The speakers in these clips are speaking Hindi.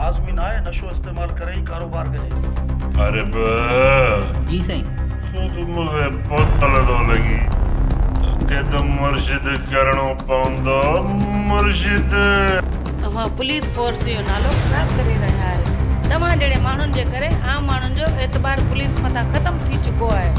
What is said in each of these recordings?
लाज़मी ना है नशो इस्तेमाल करे ही कारोबार करे। अरे जी सही तो मुझे बोतल दो लगी के तो मुर्शिद करणो पवंदो मुर्शिद। अवां पुलिस फोर्स जो नालो खराब करे रहा है। तव्हां जड़े माण्हुनि जे करे आम माण्हुनि जो एतबार पुलिस मथां ख़त्म थी चुको है।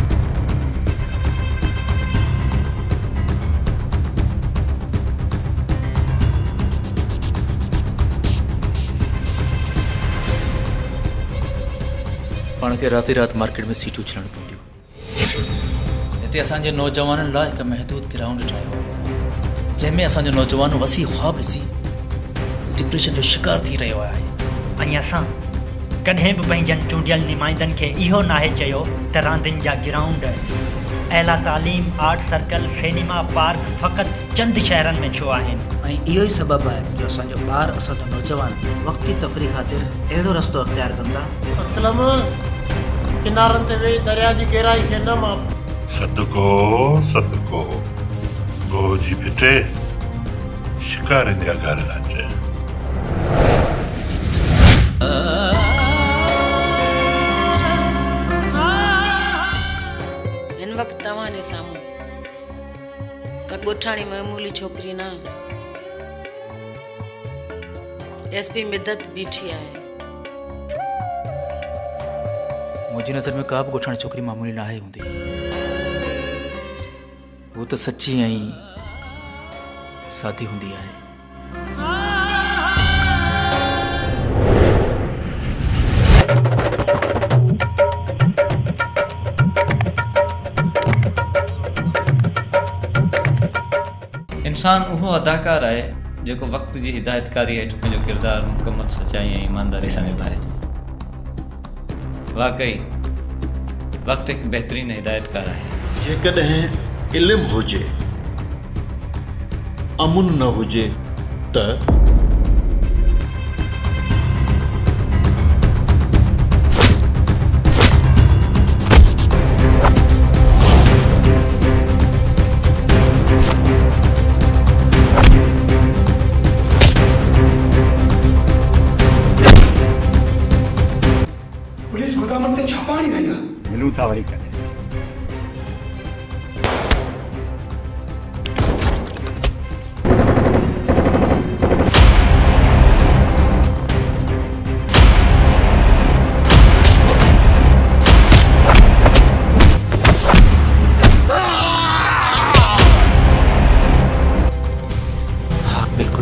पाण के रात रात मार्केट में सीटूं छलण पवंदियूं। हिते असांजे नौजवाननि लाइ हिकु महदूद ग्राउंड ठाहियो आहे जंहिंमें असांजो नौजवान वसी ख्वाब ॾिसी डिप्रेशन जो शिकार थी रहियो आहे। ऐं असां कॾहिं बि पंहिंजनि चूंडियल नुमाइंदनि खे इहो नाहे चयो त रांदियुनि जा ग्राउंड आला तालीम आर्ट सर्कल सिनेमा पार्क फ़क़ति चंद शहरनि में छो आहिनि। ऐं इहो ई सबबु आहे जो असांजो ॿार असांजो नौजवान वक़्ती तफ़रीह ख़ातिर अहिड़ो रस्तो अख़्तियार कंदा असलम किनारनि ते वेही दरिया जी गहराई खे न माप। सदको सदको गो जी पिटे शिकारनि जा घर अचे। हिन वक़्तु तव्हां जे साम्हूं का ॻोठाणी मामूली छोकिरी न एसपी मिदत बीठी आहे। मुंहिंजी नज़र में का बि ॻोठाणी छोकिरी मामूली न आहे हूंदी। वो तो सच्ची ऐं सादी हूंदी आहे। इंसान उहो अदाकार है जो वक्त की हिदायतकारी हेठ पंहिंजो किरदार मुकम्मल सच्चाई और ईमानदारी से निभाए। वाकई वक्त एक बेहतरीन हिदायतकार है। जेकॾहिं इल्म हुजे अमुन न हुजे त पुलिस गोदाम ते छापा नहीं रही है। मिलूं था वरी कॾहिं। बिल्कुल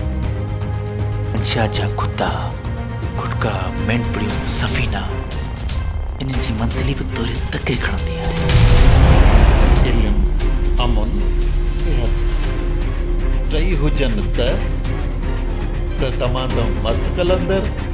जा कुत्ता गुटका मेंढड़ियूं सफ़ीना इन्हनि जी मंतली बि तोरे तके खणंदी आहे। इल्म अमुन सेहत टई हुजनि त तमामु मस्त कलंदर